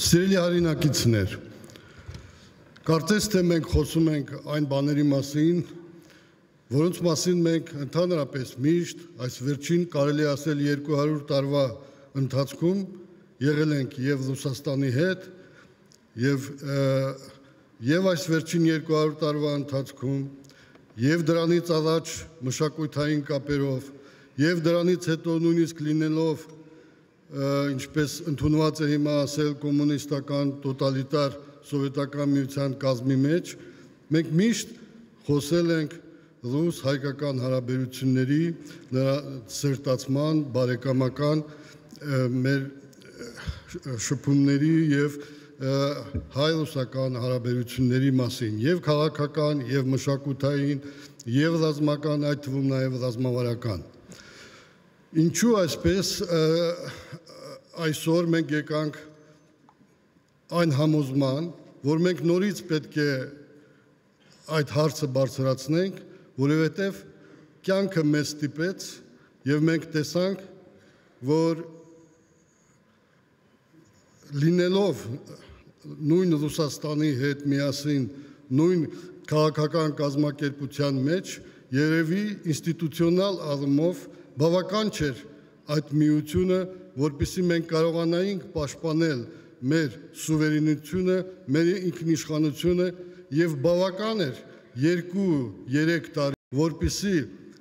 Սիրելի հայրենակիցներ, կարծես թե մենք խոսում ենք այն բաների մասին, որոնց մասին մենք ընդհանրապես միշտ այս վերջին կարելի ասել 200 տարվա ընթացքում եղել ենք եւ Ռուսաստանի հետ եւ այս վերջին 200 տարվա ընթացքում եւ դրանից առաջ մշակութային կապերով եւ դրանից հետո նույնիսկ լինելով ինչպես ընդունված է հիմա ասել կոմունիստական տոտալիտար սովետական միության կազմի մեջ, մենք միշտ խոսել ենք ռուս-հայկական հարաբերությունների, նրա սերտացման, բարեկամական մեր շփումների եւ հայ-ռուսական հարաբերությունների մասին, եւ քաղաքական, եւ մշակութային, եւ ռազմական, այդ թվում նաեւ ռազմավարական։ Ինչու այսպես այսօր մենք եկանք այն համոզման, որ մենք նորից պետք է այդ հարցը բարձրացնենք, որովհետև կյանքը մեզ ստիպեց եւ մենք տեսանք, որ լինելով նույն Ռուսաստանի հետ միասին նույն քաղաքական կազմակերպության մեջ, երևի ինստիտուցիոնալ առումով բավական չէր այդ միությունը, որպեսզի մենք կարողանայինք պաշտպանել մեր սուվերենությունը, մեր ինքնիշխանությունը եւ բավական էր 2-3 տարի, որպեսզի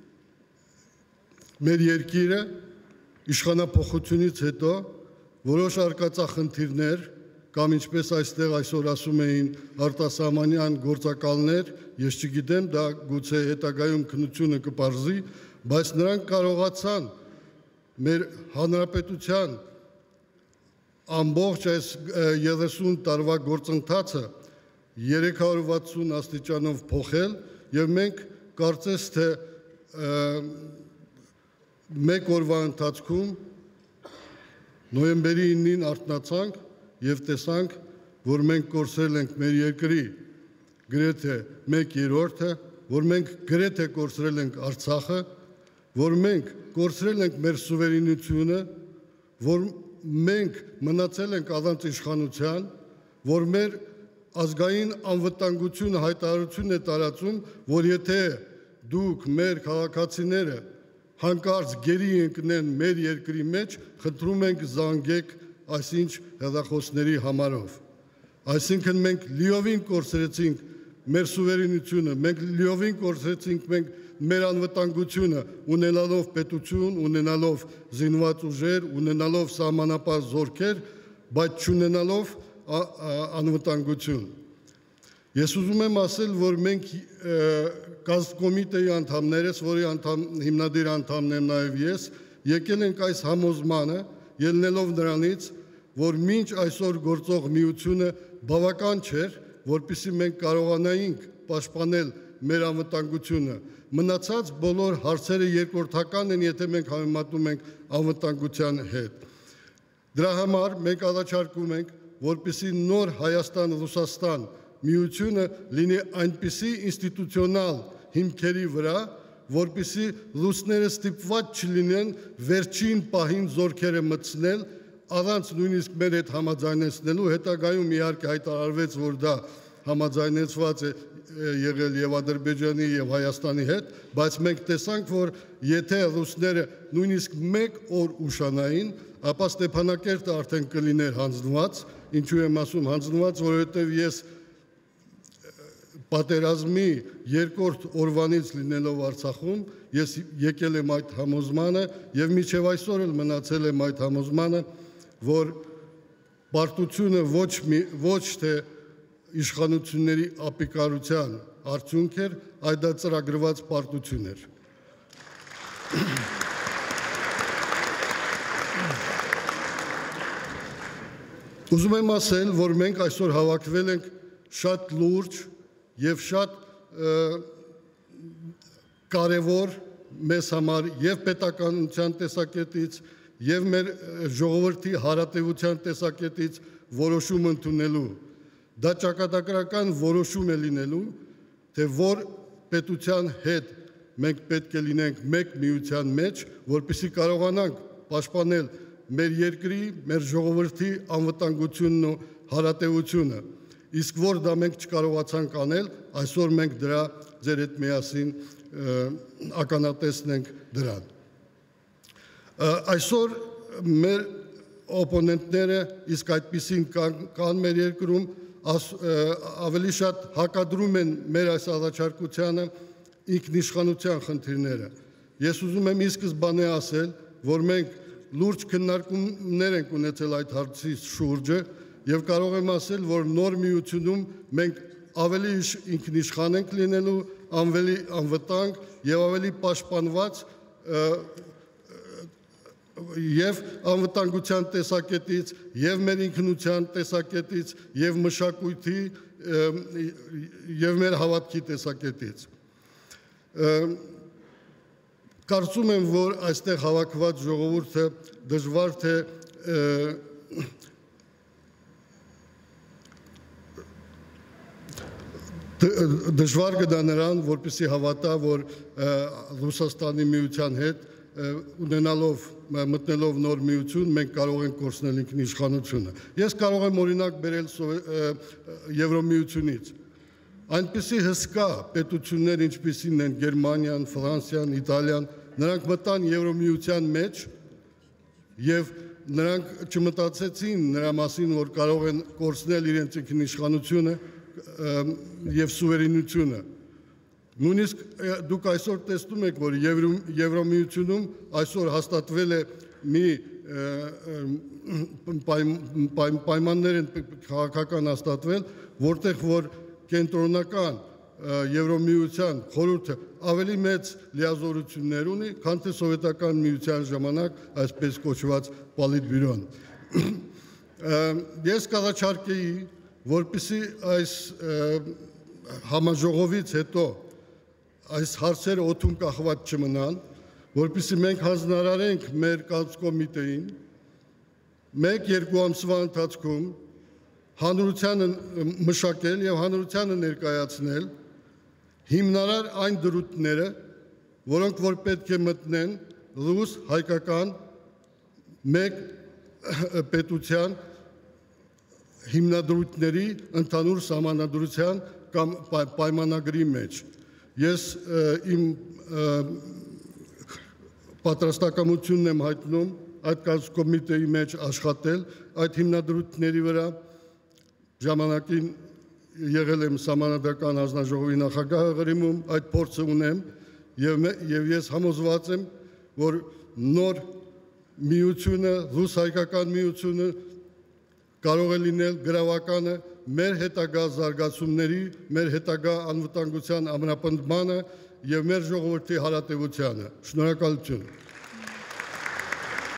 մեր երկիրը իշխանափոխությունից հետո որոշ արկածախնդիրներ կամ ինչպես այստեղ այսօր ասում էին արտասահմանյան գործակալներ, ես չգիտեմ, դա գուցե հետագայում քննությունը կպարզի, բայց նրանք կարողացան մեր հանրապետության ամբողջ այս 30 տարվա գործընթացը 360 աստիճանով փոխել եւ մենք կարծես թե մեկ օրվա ընթացքում նոյեմբերի 9-ին արթնացանք եւ տեսանք, որ մենք կորցրել ենք մեր երկրի գրեթե 1/3-ը, որ մենք գրեթե կորցրել ենք Արցախը, որ մենք կորցրել ենք մեր սուվերենությունը, որ մենք մնացել ենք առանց իշխանության, որ մեր ազգային անվտանգությունը հայտարարություն է տարածում, որ եթե դուք մեր քաղաքացիները հանկարծ գերի ընկնեն մեր երկրի մեջ, խնդրում ենք զանգեք այսինչ հեռախոսների համարով։ Այսինքն մենք լիովին կորցրեցինք մեր սուվերենությունը, մենք լիովին կորցրեցինք մեր անվտանգությունը, ունենալով պետություն, ունենալով զինված ուժեր, ունենալով սահմանապահ զորքեր, բայց չունենալով անվտանգություն։ Ես ուզում եմ ասել, որ մենք կազմկոմիտեի անդամներս, որի հիմնադիր անդամն եմ նաև ես, եկել ենք այս համոզմանը, ելնելով նրանից, որ մինչ այսօր գործող միությունը բավական չէր, որպեսզի մենք կարողանայինք պաշտպանել մեր անվտանգությունը։ Մնացած բոլոր հարցերը երկրորդական են, եթե մենք համեմատում ենք անվտանգության հետ։ Դրա համար մենք առաջարկում ենք, որպեսզի նոր Հայաստան-Ռուսաստան միությունը լինի այնպիսի ինստիտուցիոնալ հիմքերի վրա, որպեսզի ռուսները ստիպված չլինեն վերջին պահին զորքերը մտցնել, առանց նույնիսկ մեր հետ համաձայնեցնելու, հետագայում իհարկե հայտարարվեց, որ դա համաձայնեցված է եղել եւ Ադրբեջանի եւ Հայաստանի հետ, բայց մենք տեսանք, որ եթե ռուսները նույնիսկ 1 օր ուշանային, ապա Ստեփանակերտը արդեն կլիներ հանձնված, ինչու եմ ասում հանձնված, որովհետեւ ես պատերազմի երկրորդ օրվանից լինելով Արցախում, ես եկել եմ այդ համոզմանը եւ մինչեւ այսօր էլ մնացել եմ այդ համոզմանը, որ պարտությունը ոչ թե իշխանությունների ապիկարության արդյունք էր, այլ դա ծրագրված պարտություն էր։ Ուզում եմ ասել, որ մենք այսօր հավաքվել ենք շատ լուրջ եւ շատ կարևոր մեզ համար եւ պետականության տեսակետից եւ մեր ժողովրդի հարատեվության տեսակետից որոշում ընդունելու։ Դա ճակատագրական որոշում է լինելու, թե որ պետության հետ մենք պետք է լինենք մեկ միության մեջ, որպեսզի կարողանանք պաշտպանել մեր երկրի, մեր ժողովրդի անվտանգությունն ու հարատեությունը։ Իսկ որ դա մենք չկարողացանք անել, այսօր մենք դրա ձեր հետ միասին ականատեսն ենք դրան։ Այսօր մեր օպոնենտները իսկ այդպիսին կան մեր երկրում, ավելի շատ հակադրում են մեր այս առաջարկությանը ինքնիշխանության խնդիրները։ Ես ուզում եմ ի սկզբանե ասել, որ մենք լուրջ քննարկումներ ենք ունեցել այդ հարցի շուրջը եւ կարող եմ ասել, որ նոր միությունում մենք ավելի ինքնիշխան ենք լինելու, ավելի անվտանգ եւ ավելի պաշտպանված եւ անվտանգության տեսակետից, եւ մեր ինքնության տեսակետից, եւ մշակույթի եւ մեր հավատքի տեսակետից։ Կարծում եմ, որ այստեղ հավաքված ժողովուրդը դժվար կդա նրան, որպեսզի հավատա, որ Ռուսաստանի միության հետ մտնելով նոր միություն, մենք կարող ենք կորցնել ինքնիշխանությունը։ Ես կարող եմ օրինակ բերել Եվրոմիությունից։ Այնպիսի հսկա պետություններ, ինչպիսին են Գերմանիան, Ֆրանսիան, Իտալիան, նրանք մտան Եվրոմիության մեջ եւ նրանք չմտածեցին նրա մասին, որ կարող են կորցնել իրենց ինքնիշխանությունը եւ սուվերենությունը։ Նույնիսկ դուք այսօր տեսնում եք, որ Եվրոմիությունում այսօր հաստատվել է մի պայմաններ են քաղաքական հաստատվել, որտեղ որ կենտրոնական Եվրոմիության խորհուրդը ավելի մեծ լիազորություններ ունի, քան թե սովետական միության ժամանակ այսպես կոչված Պոլիտբյուրոն։ Ես կառաջարկեի, որպեսզի այս համաժողովից հետո այս հարցերը օդում կախված չմնան, որպեսզի մենք հանձնարարենք մեր կազմկոմիտեին 1-2 ամսվա ընթացքում հանրությանը մշակել եւ հանրությանը ներկայացնել հիմնարար այն դրույթները, որոնք որ պետք է մտնեն ռուս հայկական մեկ պետության հիմնադրույթների ընդհանուր սահմանադրության կամ պայմանագրի մեջ։ Ես իմ պատրաստակամությունն եմ հայտնում այդ կազմկոմիտեի մեջ աշխատել այդ հիմնադրույթների վրա։ Ժամանակին եղել եմ Սահմանադրական հանձնաժողովի նախագահը Ղրիմում, այդ փորձը ունեմ եւ ես համոզված եմ, որ նոր միությունը, ռուս-հայկական միությունը կարող է լինել գրավականը մեր հետագա զարգացումների, մեր հետագա անվտանգության ամրապնդմանը եւ մեր ժողովրդի հարատեվությանը։ Շնորհակալություն։